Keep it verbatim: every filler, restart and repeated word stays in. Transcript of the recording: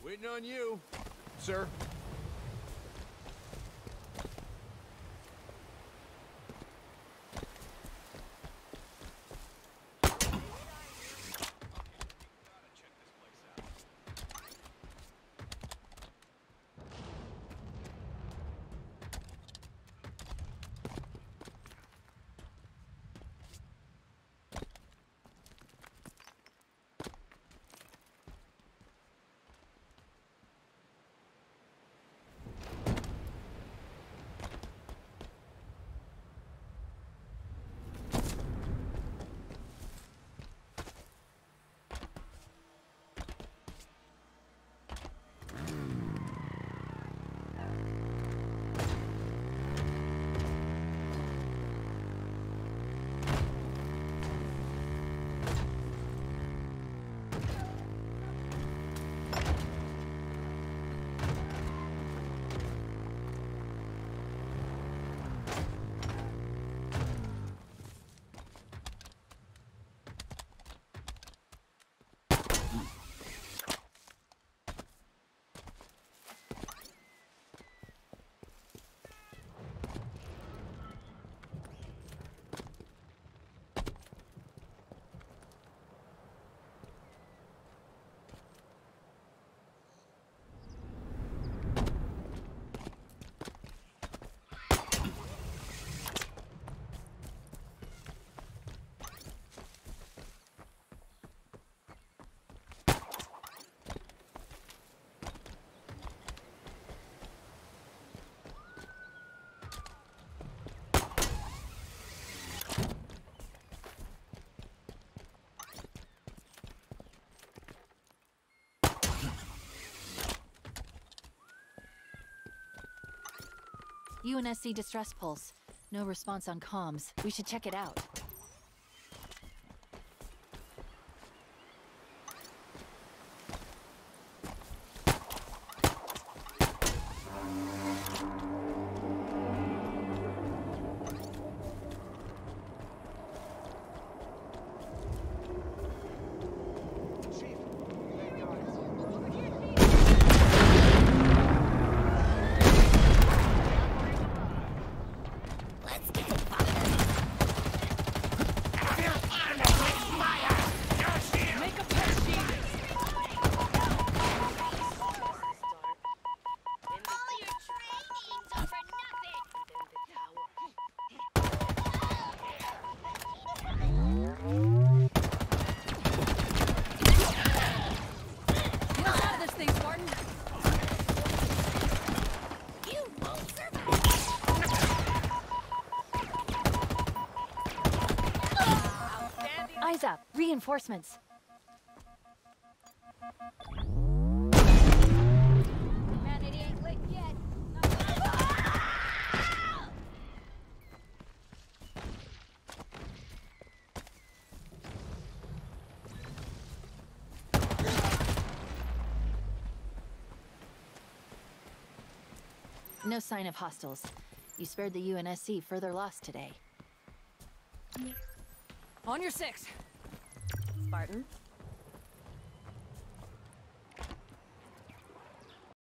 Waiting on you, sir. U N S C distress pulse. No response on comms. We should check it out. Eyes up! Reinforcements! Man, it ain't lit yet! No sign of hostiles. You spared the U N S C further loss today. On your six. Spartan.